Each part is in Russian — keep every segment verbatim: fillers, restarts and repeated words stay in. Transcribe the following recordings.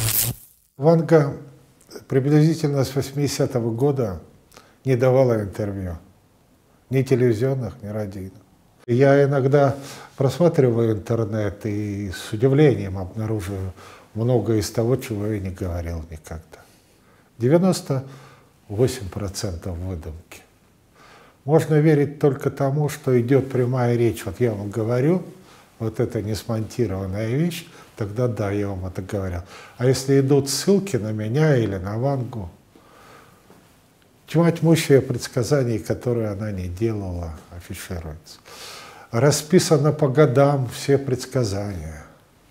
Ванга приблизительно с восьмидесятого года не давала интервью. Ни телевизионных, ни радийных. Я иногда просматриваю интернет и с удивлением обнаруживаю многое из того, чего я не говорил никогда. девяносто восемь процентов выдумки. Можно верить только тому, что идет прямая речь. Вот я вам говорю, вот это не смонтированная вещь, тогда да, я вам это говорил. А если идут ссылки на меня или на Вангу, тьма тьмущая предсказаний, которые она не делала, афишируется. Расписано по годам все предсказания.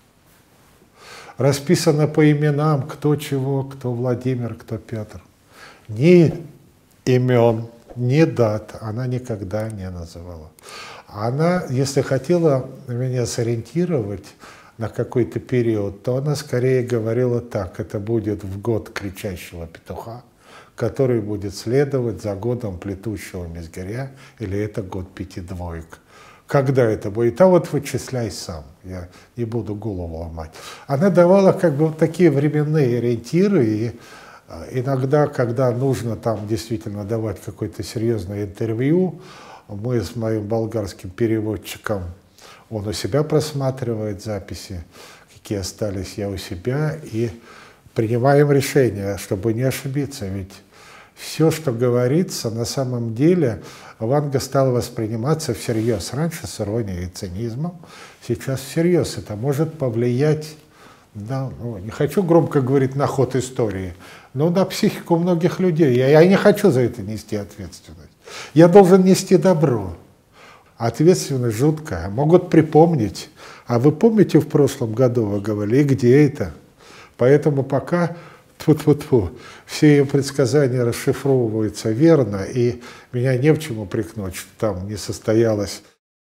Расписано по именам, кто чего, кто Владимир, кто Петр. Ни имен, ни дат она никогда не называла. Она, если хотела меня сориентировать на какой-то период, то она скорее говорила так: это будет в год кричащего петуха, который будет следовать за годом плетущего мезгиря, или это год пяти двоек. Когда это будет? А вот вычисляй сам, я не буду голову ломать. Она давала как бы вот такие временные ориентиры, и иногда, когда нужно там действительно давать какое-то серьезное интервью, мы с моим болгарским переводчиком, он у себя просматривает записи, какие остались, я у себя, и принимаем решение, чтобы не ошибиться, ведь все, что говорится, на самом деле Ванга стала восприниматься всерьез. Раньше с иронией и цинизмом, сейчас всерьез. Это может повлиять, да, ну, не хочу громко говорить, на ход истории, но на психику многих людей. Я, я не хочу за это нести ответственность. Я должен нести добро. Ответственность жуткая. Могут припомнить. А вы помните, в прошлом году вы говорили, где это? Поэтому пока тьфу-тьфу-тьфу, все ее предсказания расшифровываются верно, и меня не в чем упрекнуть, что там не состоялось.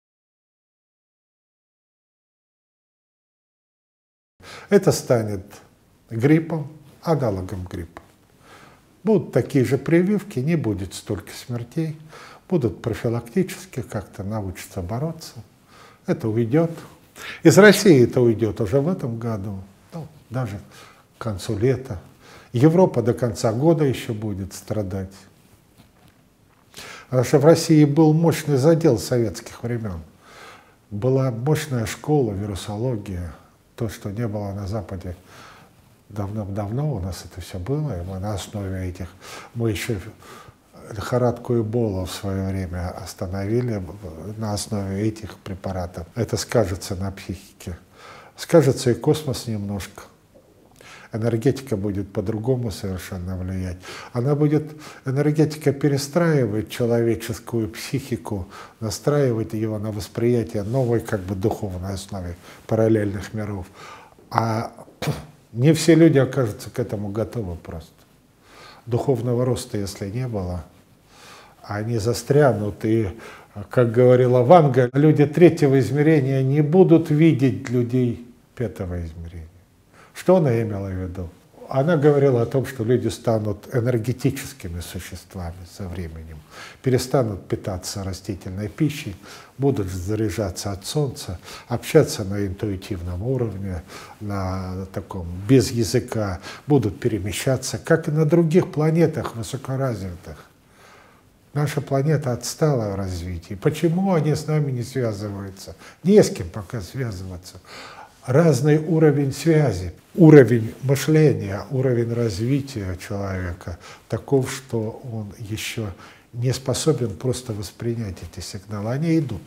Это станет гриппом, аналогом гриппа. Будут такие же прививки, не будет столько смертей, будут профилактически как-то научиться бороться. Это уйдет. Из России это уйдет уже в этом году, ну, даже к концу лета. Европа до конца года еще будет страдать. Потому что в России был мощный задел советских времен. Была мощная школа, вирусология, то, что не было на Западе давно-давно, у нас это все было, и мы на основе этих, мы еще лихорадку Эбола в свое время остановили на основе этих препаратов. Это скажется на психике. Скажется и космос немножко. Энергетика будет по-другому совершенно влиять. Она будет, энергетика перестраивать человеческую психику, настраивать его на восприятие новой как бы духовной основе параллельных миров. А не все люди окажутся к этому готовы просто. Духовного роста, если не было, они застрянут. И, как говорила Ванга, люди третьего измерения не будут видеть людей пятого измерения. Что она имела в виду? Она говорила о том, что люди станут энергетическими существами со временем, перестанут питаться растительной пищей, будут заряжаться от солнца, общаться на интуитивном уровне, на таком, без языка, будут перемещаться, как и на других планетах высокоразвитых. Наша планета отстала в развитии. Почему они с нами не связываются? Не с кем пока связываться. Разный уровень связи, уровень мышления, уровень развития человека таков, что он еще не способен просто воспринять эти сигналы. Они идут.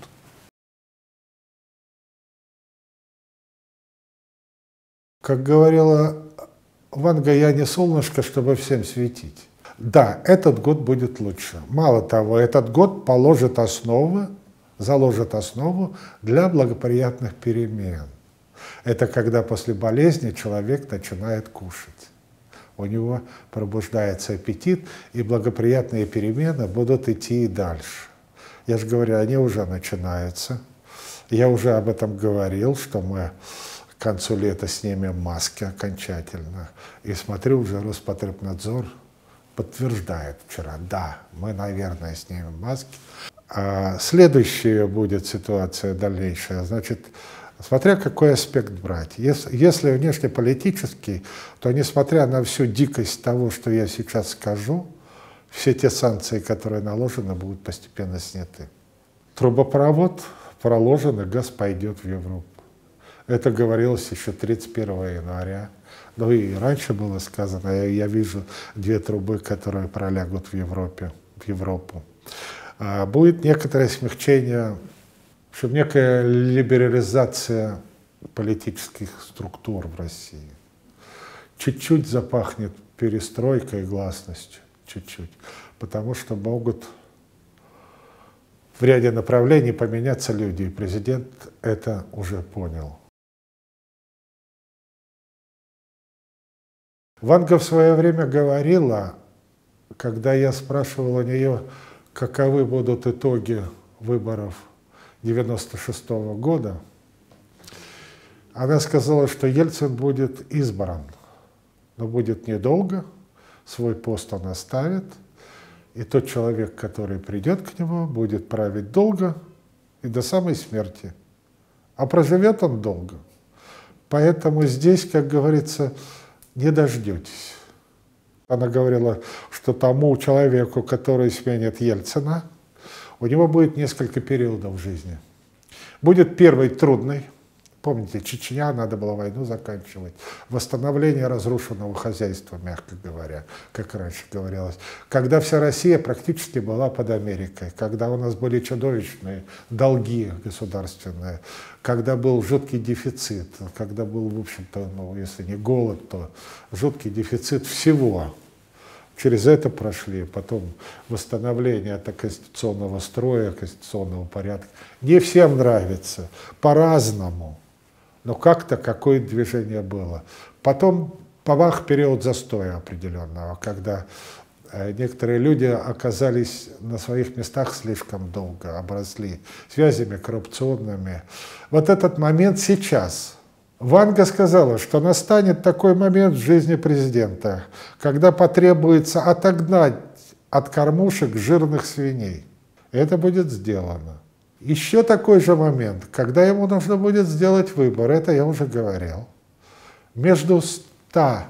Как говорила Ванга, я не солнышко, чтобы всем светить. Да, этот год будет лучше. Мало того, этот год положит основы, заложит основу для благоприятных перемен. Это когда после болезни человек начинает кушать. У него пробуждается аппетит, и благоприятные перемены будут идти и дальше. Я же говорю, они уже начинаются. Я уже об этом говорил, что мы к концу лета снимем маски окончательно. И смотрю, уже Роспотребнадзор подтверждает вчера, да, мы, наверное, снимем маски. А следующая будет ситуация дальнейшая, значит, Смотря какой аспект брать. Если, если внешнеполитический, то несмотря на всю дикость того, что я сейчас скажу, все те санкции, которые наложены, будут постепенно сняты. Трубопровод проложен, и газ пойдет в Европу. Это говорилось еще тридцать первого января. Ну и раньше было сказано, я, я вижу две трубы, которые пролягут в Европе, в Европу. А будет некоторое смягчение, в общем, некая либерализация политических структур в России. Чуть-чуть запахнет перестройкой и гласностью, чуть-чуть, потому что могут в ряде направлений поменяться люди, и президент это уже понял. Ванга в свое время говорила, когда я спрашивал у нее, каковы будут итоги выборов девяносто шестого года, она сказала, что Ельцин будет избран, но будет недолго, свой пост он оставит, и тот человек, который придет к нему, будет править долго и до самой смерти. А проживет он долго. Поэтому здесь, как говорится, не дождетесь. Она говорила, что тому человеку, который сменит Ельцина, у него будет несколько периодов в жизни. Будет первый трудный. Помните, Чечня, надо было войну заканчивать. Восстановление разрушенного хозяйства, мягко говоря, как раньше говорилось. Когда вся Россия практически была под Америкой, когда у нас были чудовищные долги государственные, когда был жуткий дефицит, когда был, в общем-то, ну, если не голод, то жуткий дефицит всего. Через это прошли, потом восстановление от конституционного строя, конституционного порядка. Не всем нравится, по-разному. Но как-то какое-то движение было. Потом повах период застоя определенного, когда некоторые люди оказались на своих местах слишком долго, обросли связями коррупционными. Вот этот момент сейчас. Ванга сказала, что настанет такой момент в жизни президента, когда потребуется отогнать от кормушек жирных свиней. Это будет сделано. Еще такой же момент, когда ему нужно будет сделать выбор, это я уже говорил, между ста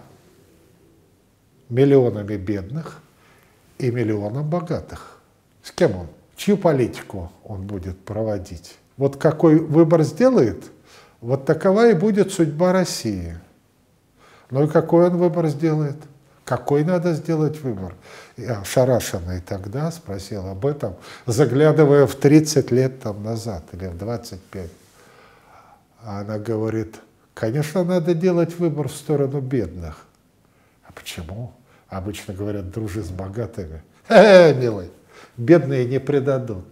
миллионами бедных и миллионом богатых. С кем он? Чью политику он будет проводить? Вот какой выбор сделает, вот такова и будет судьба России. Ну и какой он выбор сделает? Какой надо сделать выбор? Я ошарашенный тогда спросил об этом, заглядывая в тридцать лет там назад или в двадцать пять. А она говорит, конечно, надо делать выбор в сторону бедных. А почему? Обычно говорят, дружи с богатыми. Э, милый, бедные не предадут.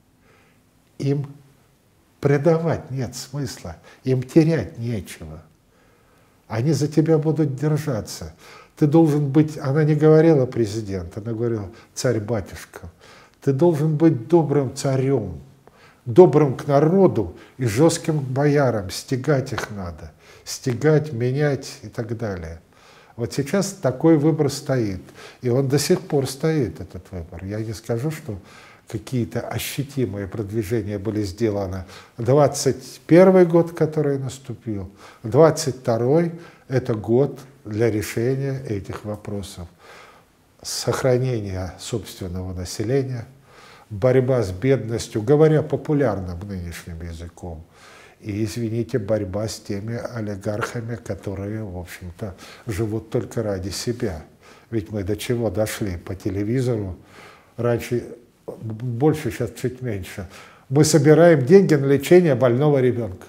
Им предавать нет смысла, им терять нечего. Они за тебя будут держаться. Ты должен быть, она не говорила президент, она говорила царь-батюшка. Ты должен быть добрым царем, добрым к народу и жестким к боярам. Стягать их надо, стягать, менять и так далее. Вот сейчас такой выбор стоит, и он до сих пор стоит, этот выбор. Я не скажу, что какие-то ощутимые продвижения были сделаны. двадцать первый год, который наступил, двадцать второй – это год для решения этих вопросов. Сохранение собственного населения, борьба с бедностью, говоря популярным нынешним языком, и, извините, борьба с теми олигархами, которые, в общем-то, живут только ради себя. Ведь мы до чего дошли по телевизору, раньше больше, сейчас чуть меньше, мы собираем деньги на лечение больного ребенка.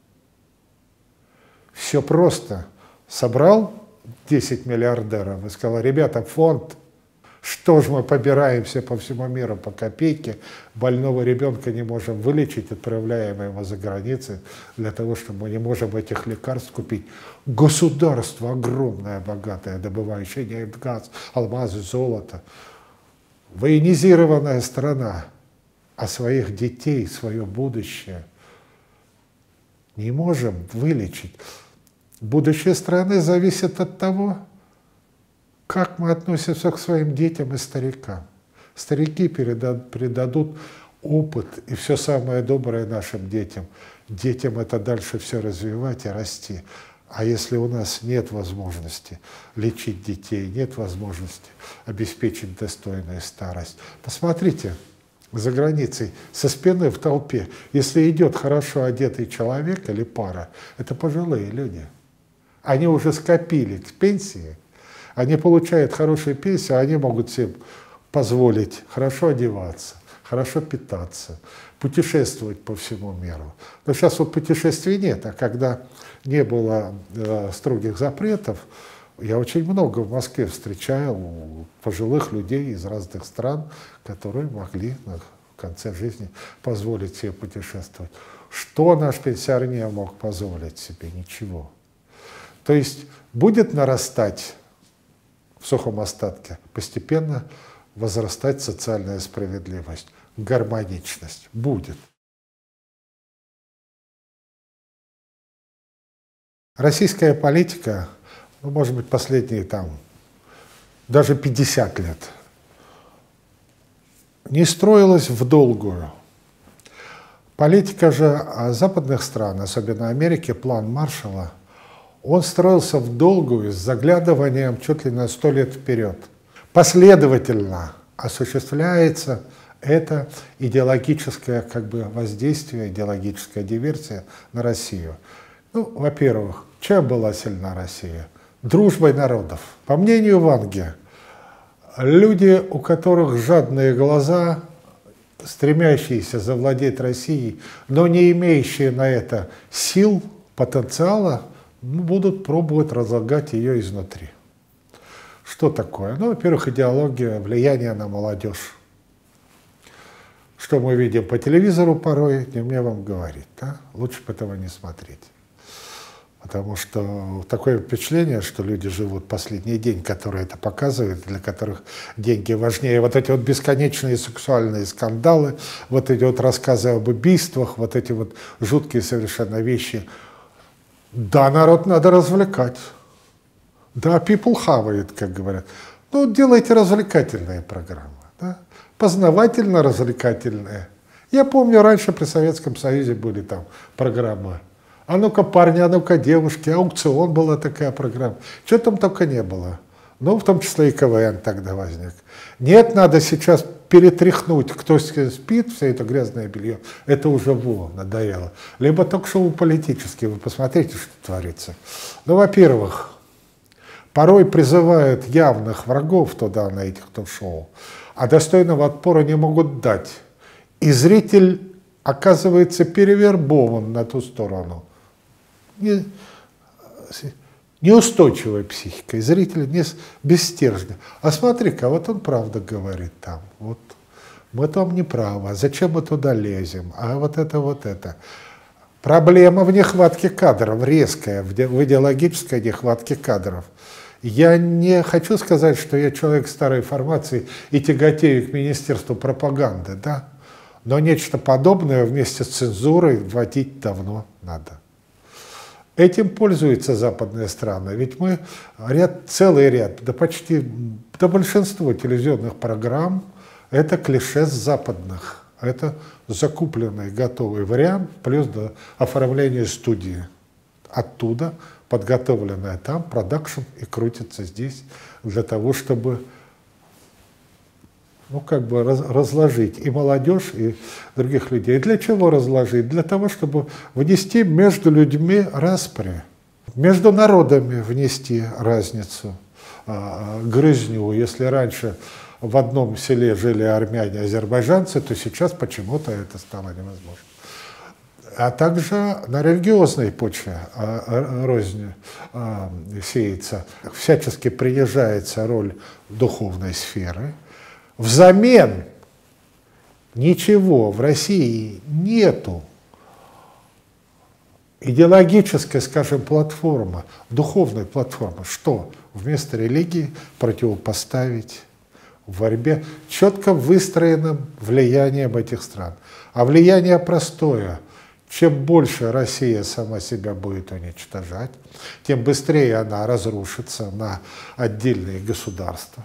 Все просто. Собрал десять миллиардеров и сказал, ребята, фонд, что ж мы побираемся по всему миру по копейке, больного ребенка не можем вылечить, отправляем его за границы для того, чтобы мы не можем этих лекарств купить. Государство огромное, богатое, добывающее нефть, газ, алмазы, золото. Военизированная страна, а своих детей, свое будущее не можем вылечить. Будущее страны зависит от того, как мы относимся к своим детям и старикам. Старики передадут, передадут опыт и все самое доброе нашим детям. детям это дальше все развивать и расти. А если у нас нет возможности лечить детей, нет возможности обеспечить достойную старость, посмотрите, за границей, со спины в толпе, если идет хорошо одетый человек или пара, это пожилые люди. Они уже скопили к пенсии, они получают хорошую пенсию, они могут себе позволить хорошо одеваться, хорошо питаться, путешествовать по всему миру. Но сейчас вот путешествий нет, а когда не было э, строгих запретов, я очень много в Москве встречаю пожилых людей из разных стран, которые могли в конце жизни позволить себе путешествовать. Что наш пенсионер не мог позволить себе? Ничего. То есть будет нарастать в сухом остатке постепенно возрастать социальная справедливость, гармоничность. Будет. Российская политика, ну, может быть, последние там даже пятьдесят лет, не строилась в долгую. Политика же западных стран, особенно Америки, план Маршалла, он строился в долгую с заглядыванием чуть ли на сто лет вперед. Последовательно осуществляется это идеологическое как бы воздействие, идеологическая диверсия на Россию. Ну, во-первых, чем была сильна Россия? Дружбой народов. По мнению Ванги, люди, у которых жадные глаза, стремящиеся завладеть Россией, но не имеющие на это сил, потенциала, будут пробовать разлагать ее изнутри. Что такое? Ну, во-первых, идеология, влияние на молодежь. Что мы видим по телевизору порой, не мне вам говорить, да? Лучше бы этого не смотреть. Потому что такое впечатление, что люди живут последний день, которые это показывают, для которых деньги важнее. Вот эти вот бесконечные сексуальные скандалы, вот эти вот рассказы об убийствах, вот эти вот жуткие совершенно вещи. Да, народ надо развлекать. Да, people хавает, как говорят. Ну, делайте развлекательные программы. Да? Познавательно-развлекательные. Я помню, раньше при Советском Союзе были там программы. А ну-ка, парни, а ну-ка, девушки, аукцион была такая программа. Чего там только не было. Ну, в том числе и КВН тогда возник. Нет, надо сейчас перетряхнуть, кто спит, все это грязное белье. Это уже во, надоело. Либо ток-шоу политические, вы посмотрите, что творится. Ну, во-первых, порой призывают явных врагов туда, на этих ток-шоу, а достойного отпора не могут дать. И зритель оказывается перевербован на ту сторону. Не, неустойчивой психикой, зритель не, без стержня. А смотри-ка, вот он правда говорит там, вот мы там не правы, зачем мы туда лезем, а вот это, вот это. Проблема в нехватке кадров, резкая, в идеологической нехватке кадров. Я не хочу сказать, что я человек старой формации и тяготею к Министерству пропаганды, да? Но нечто подобное вместе с цензурой вводить давно надо. Этим пользуются западные страны, ведь мы ряд, целый ряд, да почти да большинство телевизионных программ это клише с западных, это закупленный готовый вариант, плюс до оформления студии. Оттуда подготовленная там, продакшн и крутится здесь для того, чтобы ну, как бы раз, разложить и молодежь, и других людей. Для чего разложить? Для того, чтобы внести между людьми распри, между народами внести разницу, а, грызню. Если раньше в одном селе жили армяне, азербайджанцы, то сейчас почему-то это стало невозможно. А также на религиозной почве а, рознь а, сеется, всячески принижается роль духовной сферы. Взамен ничего в России нету. Идеологическая, скажем, платформа, духовная платформа. Что вместо религии противопоставить в борьбе четко выстроенным влиянием этих стран? А влияние простое. Чем больше Россия сама себя будет уничтожать, тем быстрее она разрушится на отдельные государства.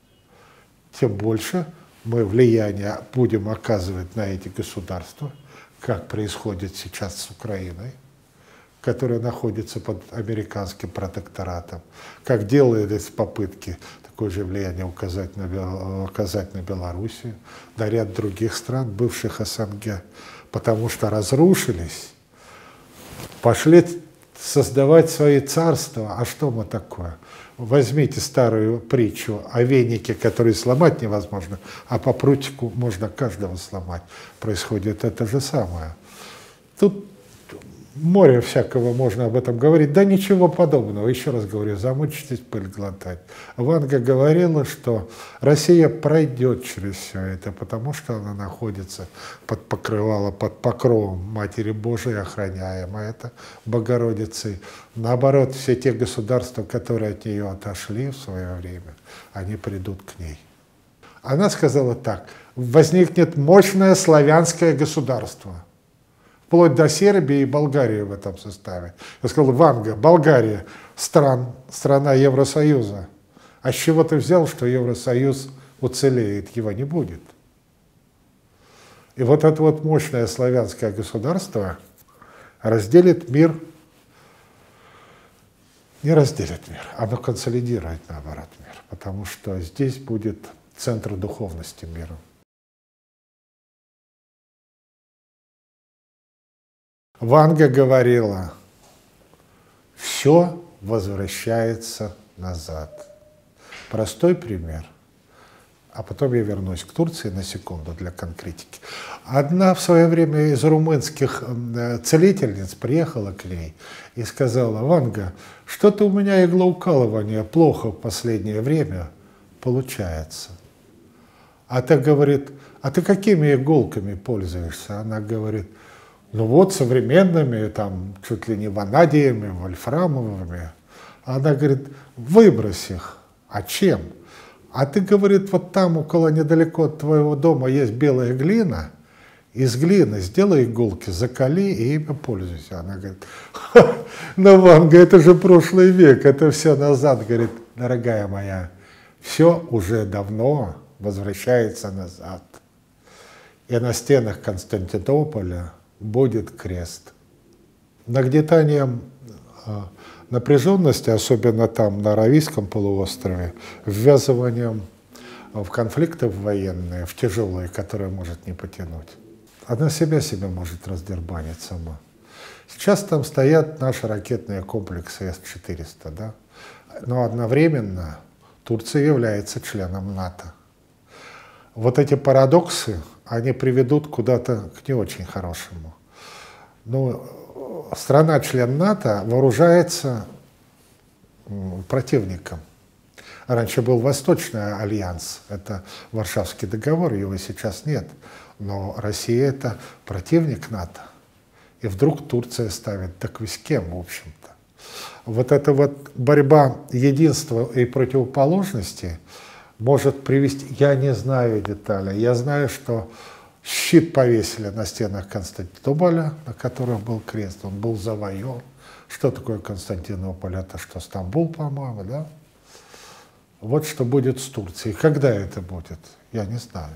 Тем больше мы влияние будем оказывать на эти государства, как происходит сейчас с Украиной, которая находится под американским протекторатом, как делались попытки такое же влияние указать на, оказать на Белоруссию, на ряд других стран, бывших СНГ, потому что разрушились, пошли создавать свои царства. А что мы такое? Возьмите старую притчу о венике, который сломать невозможно, а по прутику можно каждого сломать. Происходит это же самое. Тут море всякого можно об этом говорить. Да ничего подобного. Еще раз говорю, замучитесь пыль глотать. Ванга говорила, что Россия пройдет через все это, потому что она находится под покрывалом, под покровом Матери Божией, охраняемая это Богородицей. Наоборот, все те государства, которые от нее отошли в свое время, они придут к ней. Она сказала так: возникнет мощное славянское государство, вплоть до Сербии и Болгарии в этом составе. Я сказал: Ванга, Болгария, стран, страна Евросоюза. А с чего ты взял, что Евросоюз уцелеет? Его не будет. И вот это вот мощное славянское государство разделит мир, не разделит мир, оно консолидирует, наоборот, мир, потому что здесь будет центр духовности мира. Ванга говорила: все возвращается назад. Простой пример. А потом я вернусь к Турции на секунду для конкретики. Одна в свое время из румынских целительниц приехала к ней и сказала: Ванга, что-то у меня иглоукалывание плохо в последнее время получается. А та говорит: а ты какими иголками пользуешься? Она говорит: ну вот современными, там, чуть ли не ванадиями, вольфрамовыми. Она говорит: выбрось их. А чем? А ты, говорит, вот там около недалеко от твоего дома есть белая глина, из глины сделай иголки, закали и ими пользуйся. Она говорит: ну, Ванга, это же прошлый век, это все назад. Говорит: дорогая моя, все уже давно возвращается назад. И на стенах Константинополя будет крест. Нагнетанием напряженности, особенно там, на Аравийском полуострове, ввязыванием в конфликты военные, в тяжелые, которые может не потянуть. Она себя себя может раздербанить сама. Сейчас там стоят наши ракетные комплексы С четыреста, да? Но одновременно Турция является членом НАТО. Вот эти парадоксы, они приведут куда-то к не очень хорошему. Но страна-член НАТО вооружается противником. Раньше был Восточный альянс, это Варшавский договор, его сейчас нет. Но Россия — это противник НАТО. И вдруг Турция ставит: так вы с кем, в общем-то? Вот эта вот борьба единства и противоположности может привести, я не знаю деталей, я знаю, что щит повесили на стенах Константинополя, на котором был крест, он был завоеван. Что такое Константинополь? Это что, Стамбул, по-моему, да? Вот что будет с Турцией. Когда это будет, я не знаю.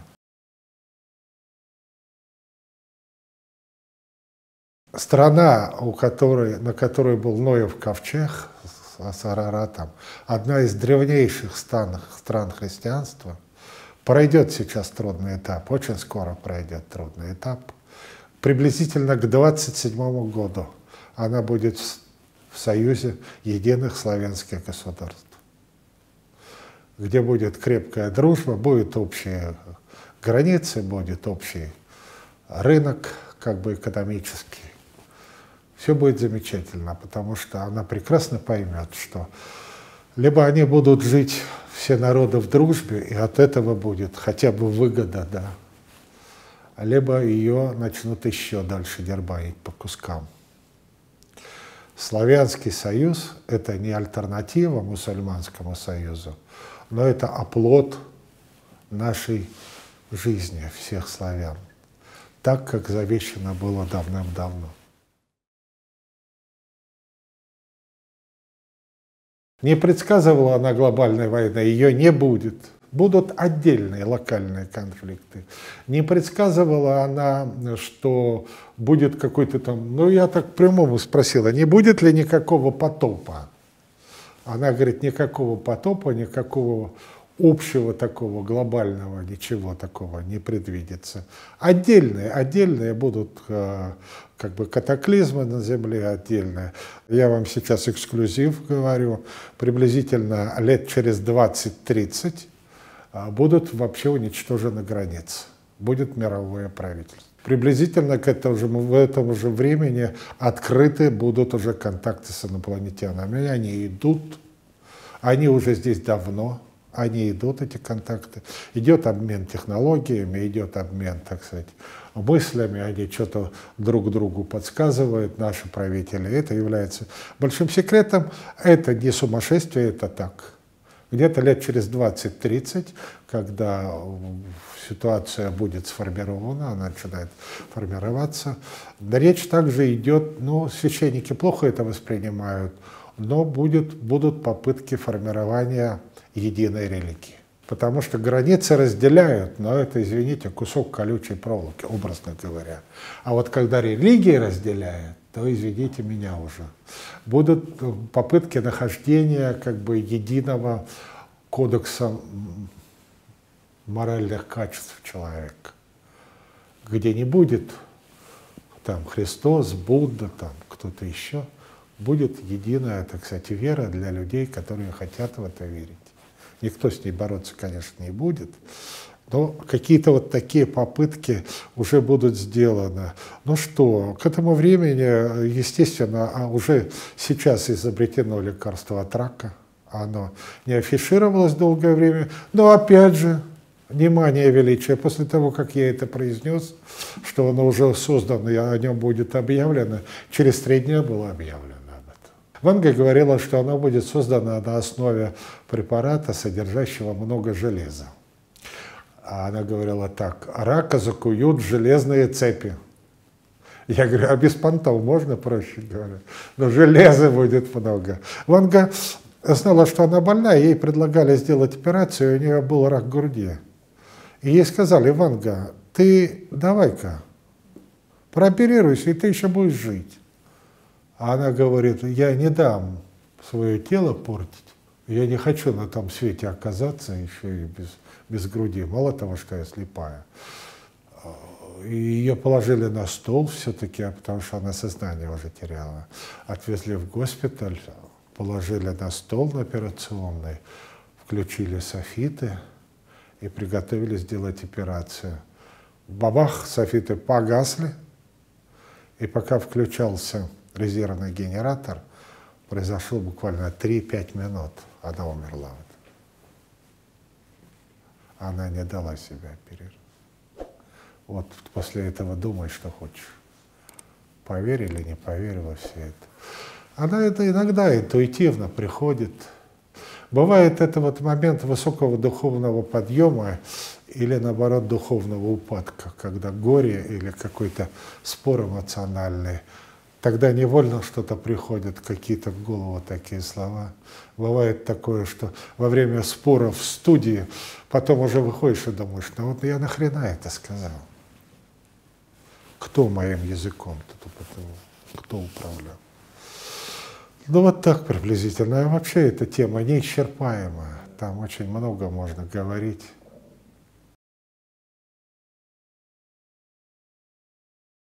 Страна, у которой, на которой был Ноев ковчег с Араратом, одна из древнейших стран, стран христианства, пройдет сейчас трудный этап, очень скоро пройдет трудный этап. Приблизительно к двадцать седьмому году она будет в союзе единых славянских государств, где будет крепкая дружба, будут общие границы, будет общий рынок, как бы экономический. Все будет замечательно, потому что она прекрасно поймет, что либо они будут жить все народы в дружбе, и от этого будет хотя бы выгода, да, либо ее начнут еще дальше дербанить по кускам. Славянский союз — это не альтернатива мусульманскому союзу, но это оплот нашей жизни, всех славян, так, как завещано было давным-давно. Не предсказывала она глобальной войны, ее не будет. Будут отдельные локальные конфликты. Не предсказывала она, что будет какой-то там... Ну, я так прямому спросила, не будет ли никакого потопа? Она говорит, никакого потопа, никакого общего такого глобального, ничего такого не предвидится. Отдельные, отдельные будут как бы катаклизмы на Земле, отдельные. Я вам сейчас эксклюзив говорю, приблизительно лет через двадцать-тридцать будут вообще уничтожены границы, будет мировое правительство. Приблизительно к этому же, в этом же времени открыты будут уже контакты с инопланетянами. Они идут, они уже здесь давно, они идут, эти контакты. Идет обмен технологиями, идет обмен, так сказать, мыслями, они что-то друг другу подсказывают, наши правители. Это является большим секретом. Это не сумасшествие, это так. Где-то лет через двадцать-тридцать, когда ситуация будет сформирована, она начинает формироваться, речь также идет, ну, священники плохо это воспринимают, но будет, будут попытки формирования единой религии. Потому что границы разделяют, но это, извините, кусок колючей проволоки, образно говоря. А вот когда религии разделяют, то, извините меня уже, будут попытки нахождения как бы единого кодекса моральных качеств человека, где не будет там Христос, Будда, там кто-то еще, будет единая, так сказать, вера для людей, которые хотят в это верить. Никто с ней бороться, конечно, не будет, но какие-то вот такие попытки уже будут сделаны. Ну что, к этому времени, естественно, уже сейчас изобретено лекарство от рака. Оно не афишировалось долгое время, но опять же, внимание, величие, после того, как я это произнес, что оно уже создано и о нем будет объявлено, через три дня было объявлено об этом. Ванга говорила, что оно будет создано на основе препарата, содержащего много железа. А она говорила так: рака закуют в железные цепи. Я говорю, а без понтов можно, проще говоря? Но железа будет много. Ванга знала, что она больна, ей предлагали сделать операцию, у нее был рак груди. И ей сказали: Ванга, ты давай-ка прооперируйся, и ты еще будешь жить. А она говорит: я не дам свое тело портить, я не хочу на том свете оказаться еще и без, без груди, мало того, что я слепая. И ее положили на стол все-таки, потому что она сознание уже теряла. Отвезли в госпиталь, положили на стол на операционной, включили софиты и приготовились сделать операцию. Бабах, софиты погасли, и пока включался резервный генератор, произошло буквально три-пять минут, она умерла. Она не дала себя оперировать. Вот после этого думай, что хочешь. Поверь или не поверь во все это. Она это иногда интуитивно приходит. Бывает это вот момент высокого духовного подъема или, наоборот, духовного упадка, когда горе или какой-то спор эмоциональный. Тогда невольно что-то приходит, какие-то в голову такие слова. Бывает такое, что во время споров в студии потом уже выходишь и думаешь: ну вот я нахрена это сказал? Кто моим языком тут, кто управлял? Ну вот так приблизительно. А вообще эта тема неисчерпаемая. Там очень много можно говорить.